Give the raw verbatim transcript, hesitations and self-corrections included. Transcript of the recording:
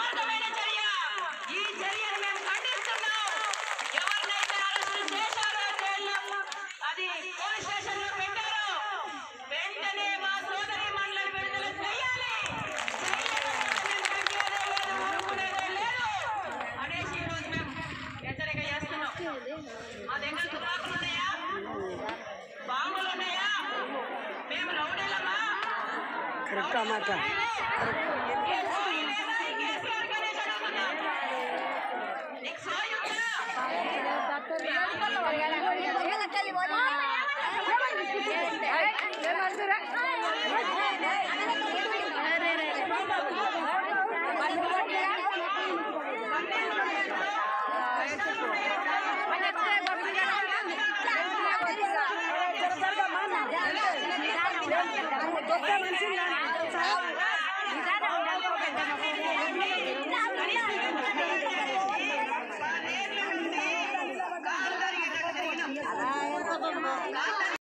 దుర్మార్గమైన చర్య. ఈ చర్యను మేము ఖండిస్తున్నాం. ఎవరినైతే అరెస్ట్ చేశారో జైల్లో అది పోలీస్ స్టేషన్ లో పెట్టారో వెంటనే మా సోదరి మండలిని విడుదల చేయాలి. అనేసి ఈరోజు మేము హెచ్చరిక చేస్తున్నాం. మా దగ్గర తుపాకులు ఉన్నాయా, బాంబులు ఉన్నాయా, మేము రౌడీలమా? నీకు సోయి ఉందా? అలా